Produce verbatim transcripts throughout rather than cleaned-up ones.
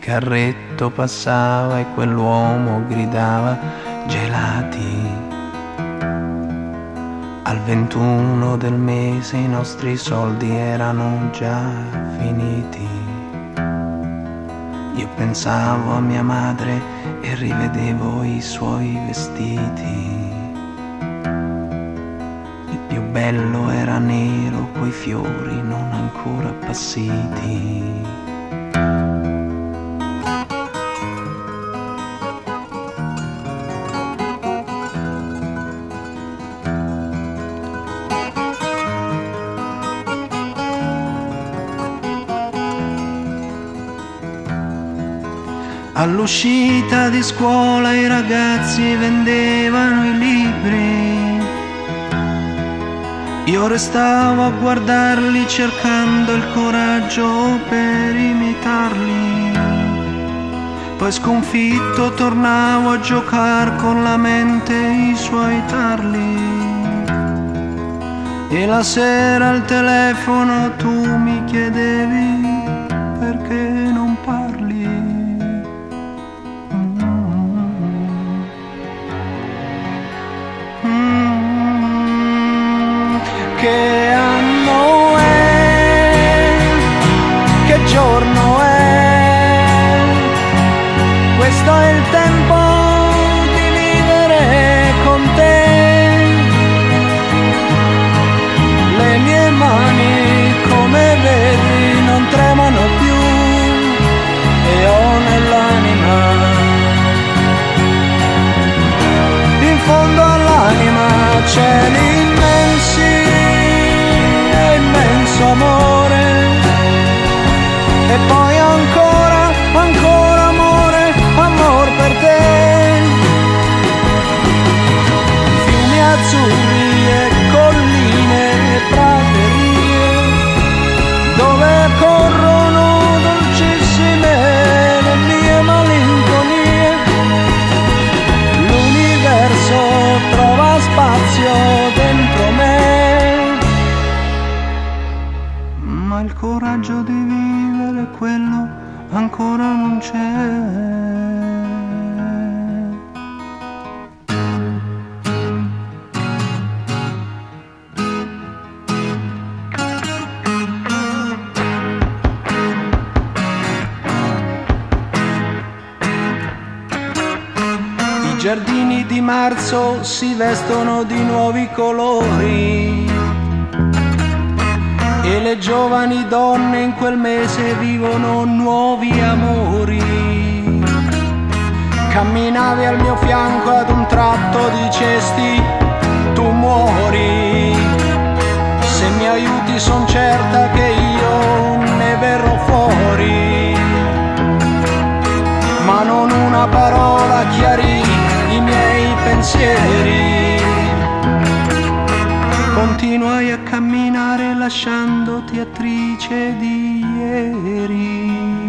carretto passava e quell'uomo gridava gelati. Al ventuno del mese i nostri soldi erano già finiti. Io pensavo a mia madre e rivedevo i suoi vestiti. Il più bello era nero, coi fiori non ancora appassiti. All'uscita di scuola i ragazzi vendevano i libri. Io restavo a guardarli cercando il coraggio per imitarli. Poi sconfitto tornavo a giocare con la mente i suoi tarli. E la sera al telefono tu mi chiedevi perché non parli. Che anno è? Che giorno è? Questo è il tempo di vivere con te. Le mie mani, come vedi, non tremano più e ho nell'anima, in fondo all'anima c'è l'immensi immenso amore. E poi ancora, ancora amore, amor per te. Fiumi azzurri e colline e praterie, dove corrono dolcissime le mie malinconie. L'universo trova spazio dentro me, ma il coraggio di vivere quello ancora non c'è. I giardini di marzo si vestono di nuovi colori e le giovani donne in quel mese vivono nuovi amori. Camminavi al mio fianco, ad un tratto dicesti tu muori. Se mi aiuti son certa che io ne verrò fuori. Ma non una parola chiarì i miei pensieri. Continuai a camminare lasciandoti attrice di ieri.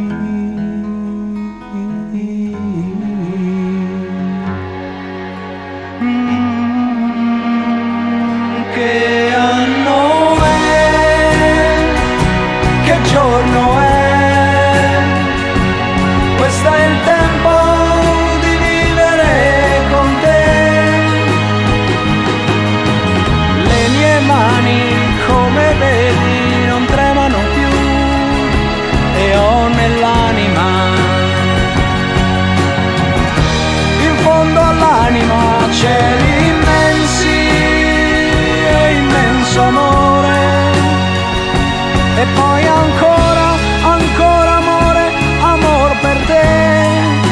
Mm, che anno è? Che giorno è? Questo è il tempo di vivere con te. Le mie mani, come vedi, non tremano più e ho nell'anima, in fondo all'anima c'è l'immensi e immenso amore. E poi ancora, ancora amore, amor per te.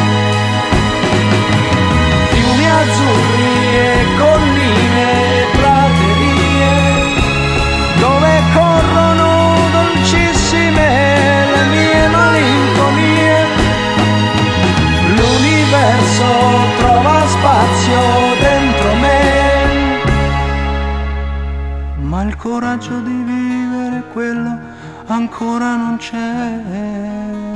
Fiumi azzurri e colline e praterie, dove corrono dolcissime le mie malinconie. L'universo trova spazio dentro me, ma il coraggio di vivere quello ancora non c'è.